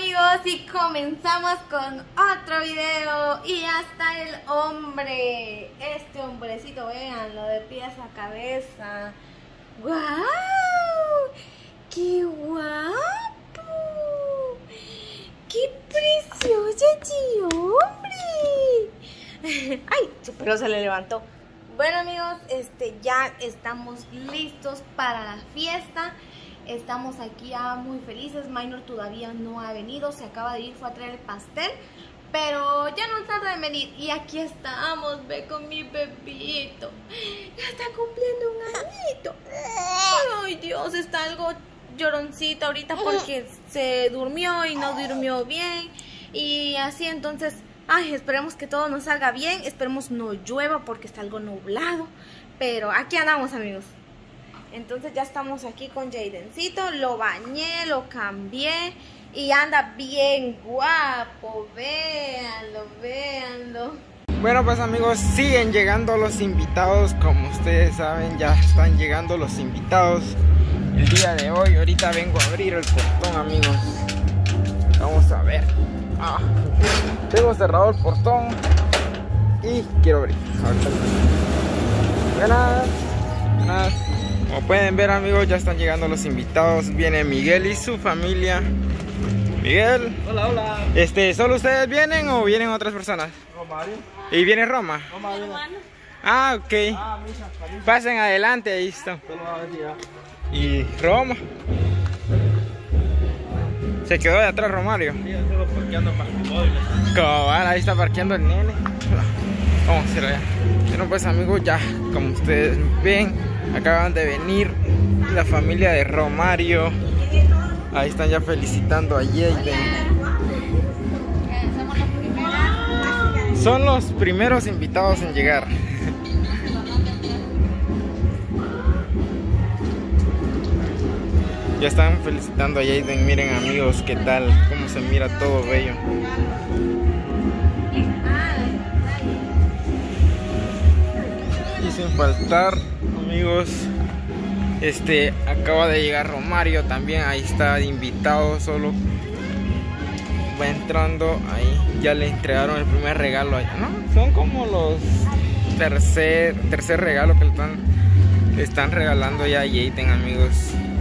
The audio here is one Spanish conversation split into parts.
amigos, y comenzamos con otro video. Y hasta el hombre, este hombrecito, véanlo de pies a cabeza. ¡Guau! ¡Qué guapo! ¡Qué precioso este hombre! ¡Ay! Su pelo se le levantó. Bueno amigos, ya estamos listos para la fiesta. Estamos aquí ya muy felices. Minor todavía no ha venido, se acaba de ir, fue a traer el pastel, pero ya no tarda en venir. Y aquí estamos, ve con mi bebito. Ya está cumpliendo un añito. Ay Dios, está algo lloroncito ahorita porque se durmió y no durmió bien. Y así entonces, ay, esperemos que todo nos salga bien. Esperemos no llueva porque está algo nublado. Pero aquí andamos amigos. Entonces ya estamos aquí con Jaydencito, lo bañé, lo cambié y anda bien guapo, véanlo, véanlo. Bueno pues amigos, siguen llegando los invitados, como ustedes saben ya están llegando los invitados el día de hoy. Ahorita vengo a abrir el portón amigos, vamos a ver. Tengo cerrado el portón y quiero abrir. Buenas, buenas. Como pueden ver amigos, ya están llegando los invitados. Viene Miguel y su familia. Miguel. Hola, hola. ¿Solo ustedes vienen o vienen otras personas? Romario. ¿Y viene Roma? Roma viene. Ah, ok. Misa. Pasen adelante, ahí está. Solo va a decir ya. Y Roma. Se quedó de atrás Romario. Sí, solo parqueando parquimóviles. Cabal, ahí está parqueando el nene. Vamos a hacerlo ya. Bueno pues amigos, ya como ustedes ven, acaban de venir la familia de Romario. Ahí están ya felicitando a Jayden. Son los primeros invitados en llegar. Ya están felicitando a Jayden. Miren amigos, qué tal, cómo se mira todo bello. Y sin faltar amigos, acaba de llegar Romario también, ahí está de invitado, solo va entrando ahí. Ya le entregaron el primer regalo ahí, ¿no? Son como los tercer regalo que le están regalando ya a Jayden amigos.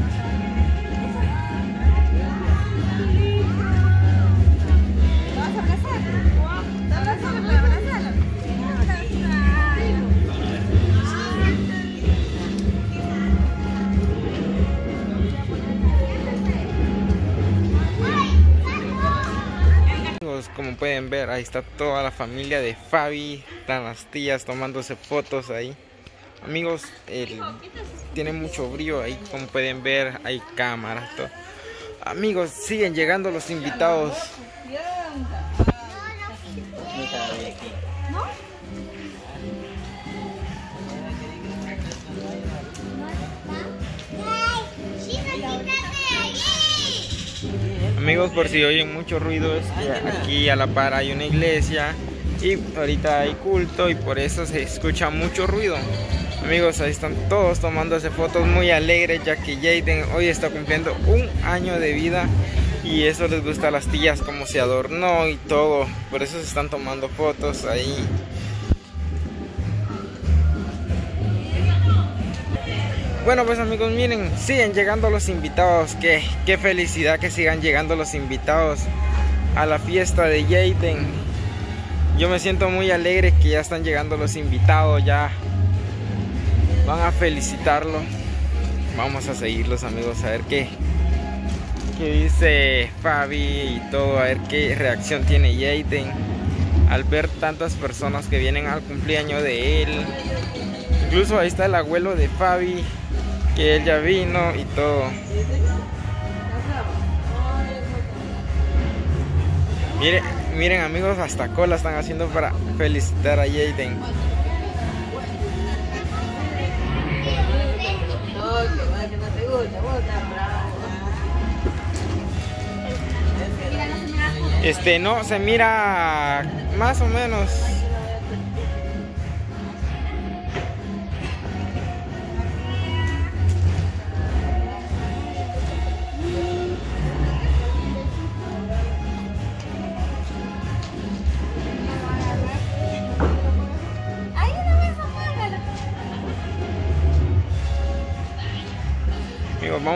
Como pueden ver, ahí está toda la familia de Fabi, están las tías tomándose fotos ahí. Amigos, tiene mucho brillo ahí, como pueden ver, hay cámaras, todo. Amigos, siguen llegando los invitados. Amigos, por si oyen mucho ruido, es que aquí a la par hay una iglesia y ahorita hay culto y por eso se escucha mucho ruido. Amigos, ahí están todos tomándose fotos muy alegres, ya que Jayden hoy está cumpliendo un año de vida y eso les gusta a las tías, como se adornó y todo, por eso se están tomando fotos ahí. Bueno pues amigos, miren, siguen llegando los invitados. Qué felicidad que sigan llegando los invitados a la fiesta de Jayden. Yo me siento muy alegre que ya están llegando los invitados, ya van a felicitarlo. Vamos a seguirlos amigos, a ver qué dice Fabi y todo, a ver qué reacción tiene Jayden al ver tantas personas que vienen al cumpleaños de él. Incluso ahí está el abuelo de Fabi, que él ya vino y todo. Miren amigos, hasta cola están haciendo para felicitar a Jayden. No, se mira más o menos.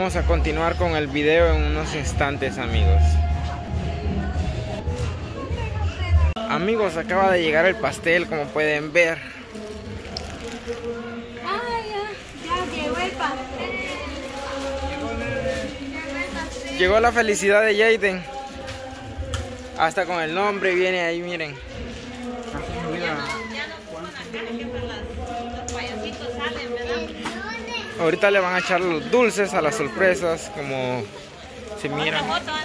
vamos a continuar con el video en unos instantes, amigos. Amigos, acaba de llegar el pastel, como pueden ver. Ya llegó el pastel. Llegó la felicidad de Jaden. Hasta con el nombre viene ahí, miren. Ahorita le van a echar los dulces a las sorpresas, como se mira.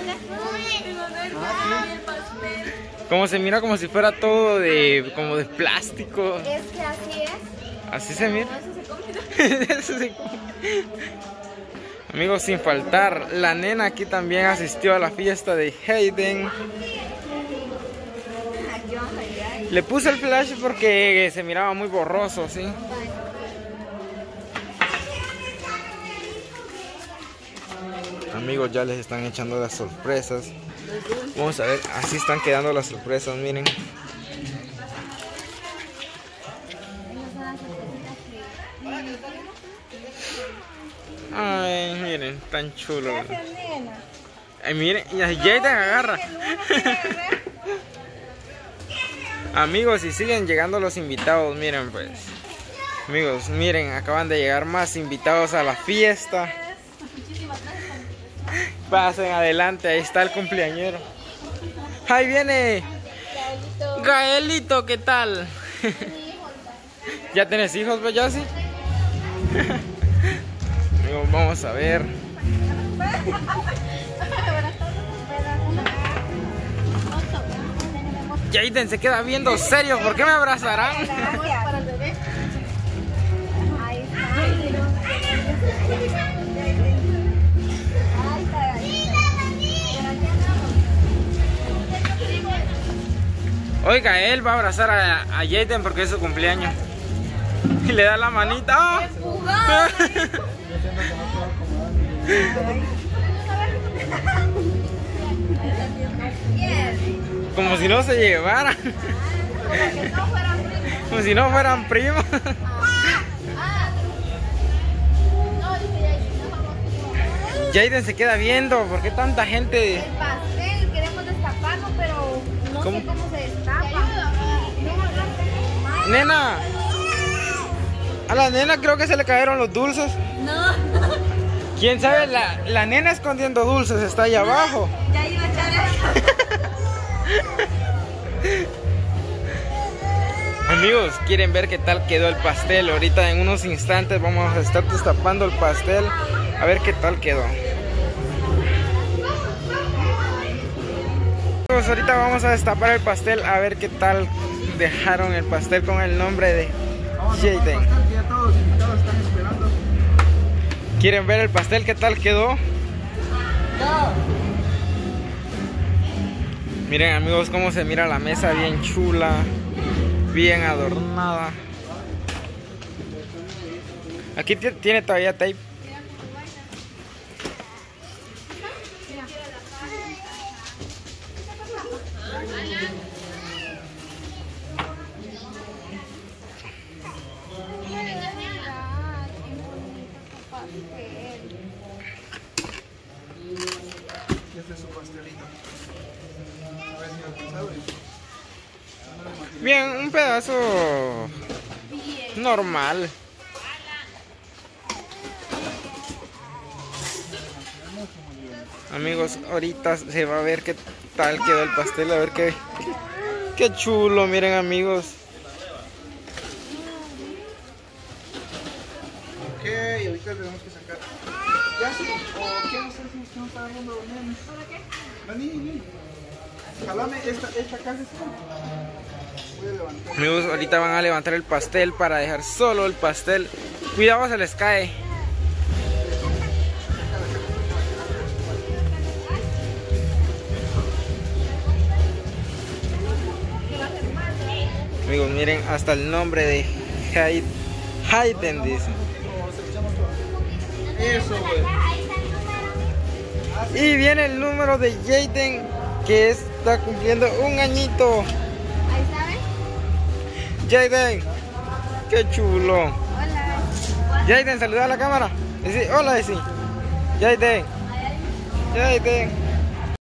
Como se mira, como si fuera todo como de plástico. Es que así es. Así se mira. Eso se come. Eso se come. Amigos, sin faltar, la nena aquí también asistió a la fiesta de Jaden. Le puse el flash porque se miraba muy borroso, ¿sí? Amigos, ya les están echando las sorpresas. Vamos a ver, así están quedando las sorpresas, miren. Ay, miren, tan chulo. Ay, miren, y ahí Jaden agarra. Amigos, y siguen llegando los invitados, miren pues. Amigos, miren, acaban de llegar más invitados a la fiesta. Pasen adelante, ahí está el cumpleañero. Ahí viene Gaelito, ¿qué tal? ¿Ya tienes hijos, Bellasi? Amigos, vamos a ver. Jaden se queda viendo serio, ¿por qué me abrazarán? Para el bebé. Ahí está. Oiga, él va a abrazar a Jaden porque es su cumpleaños. Y le da la manita. ¡Ah! Como si no se llevaran. Como si no fueran primos. Jaden se queda viendo. ¿Por qué tanta gente? El pastel, queremos destaparlo, pero no sé cómo se destapa. Nena. A la nena creo que se le cayeron los dulces. No. ¿Quién sabe? La nena escondiendo dulces está ahí abajo. Ya iba a echar eso. Amigos, ¿quieren ver qué tal quedó el pastel? Ahorita en unos instantes vamos a estar destapando el pastel. A ver qué tal quedó. Amigos, ahorita vamos a destapar el pastel. A ver qué tal dejaron el pastel con el nombre de Jaden. ¿Quieren ver el pastel qué tal quedó? Miren, amigos, cómo se mira la mesa, bien chula, bien adornada. Aquí tiene todavía tape. Este es su pastelito. A ver si lo sabe. Bien, un pedazo normal. Amigos, ahorita se va a ver qué tal quedó el pastel, a ver qué chulo, miren, amigos. Ok, ahorita tenemos que sacar. ¿Ya sí? ¿O qué hacer si usted no está agarrando los nenes? ¿Para qué? Vení. Jalame esta casa. Voy a levantar. Amigos, ahorita van a levantar el pastel para dejar solo el pastel. Cuidado, se les cae. Amigos, miren, hasta el nombre de Jaden dice. Eso, güey. Y viene el número de Jaden, que está cumpliendo un añito. Ahí saben. Jaden, qué chulo. Hola. Jaden, saluda a la cámara. Dice, hola, dice. Jaden. Jaden.